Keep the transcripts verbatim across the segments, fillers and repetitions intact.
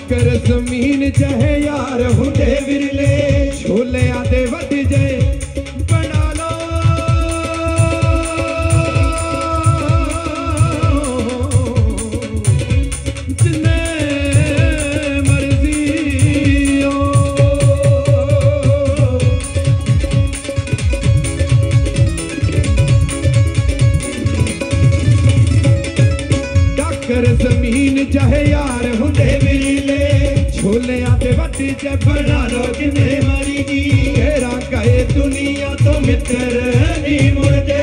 डाकर जमीन चाहे यार हुंदे विरले छोले आदे वध जाए बना लो जिन्ने मर्जी हो डाकर जमीन चाहे यार हुंदे विरले छोले आते वटी च बना लो जिन्ने मारी जी घेरा कहे दुनिया तो मित्र नहीं मुड़दे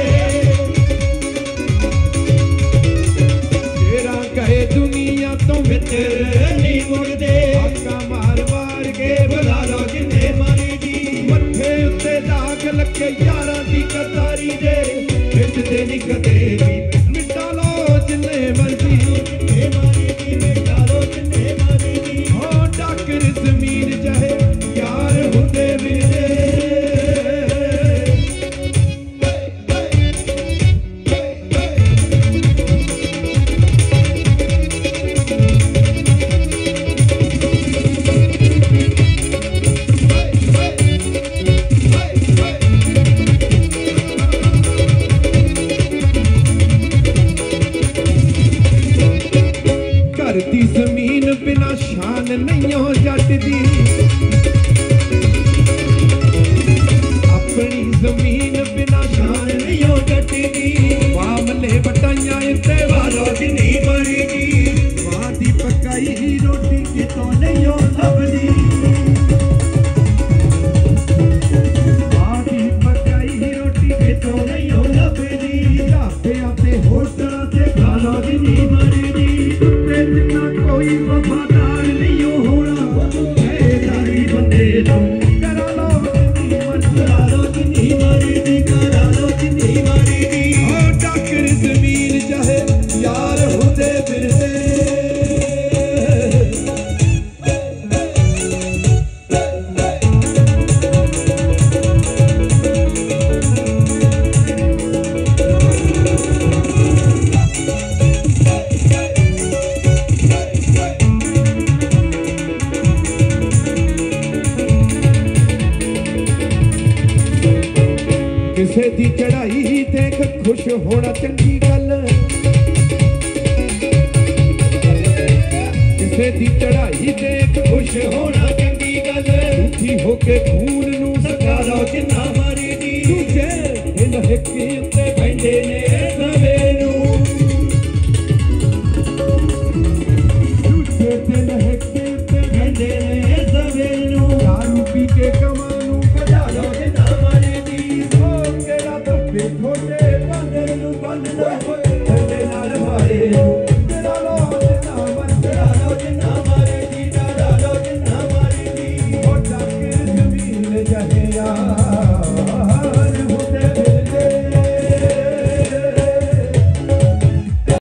घेरा कहे दुनिया तो मित्र नहीं मुड़दे आका मार मार के बुला लो जिन्ने मारी जी मत्थे उत्ते दाग लगे यारा दी कतारी दे बिच दे नी कदे भी मिटा लो जिन्ने मर्जी जिन्ने मारी जी मिटा लो जिन्ने मारी जी हो डाकर जमीन चाहे यार हुंदे विरले घर दी जमीन बिना शान नहीं हो जट दी अपनी जमीन बिना शान नहीं हो जट दी मामले बटाइया इत्ते वालो जिन्नी मरी दी मां दी पकाई ही रोटी कितों नहीं हो लभदी मां दी पकाई ही रोटी कितों नहीं हो लभदी ढाबियां ते होटलां ते खा लो जिन्नी मरी दी जिन्ना कोई वफादार नहीं होना दारी बंदे तुम करा लो जिन्नी मर्जी करा लो जिन्नी मरी दी करा लो जिन्नी मरी दी हो डाकर जमीन चाहे यार हुंदे विरले किसे दी चढ़ाई देख खुश होना चंगी गल किसे दी चढ़ाई देख खुश होना चंगी गल दुखी होके खून नू सका लो जिन्ना मारी दी दूजे इन हिक्की उत्ते बैठे ने सवे नू दूजे दिन हिक्की उत्ते बैठे ने सवे नू दारू पी के कमानू बजा लो जिन्ना मारी दी छोटे बंदे नू बंदना ठंडे नाल मारे तेरा लो जिन्ना मर तेरा लो जिन्ना मारे दी तेरा लो जिन्ना मारी दी हो डाकर जमीन चाहे यार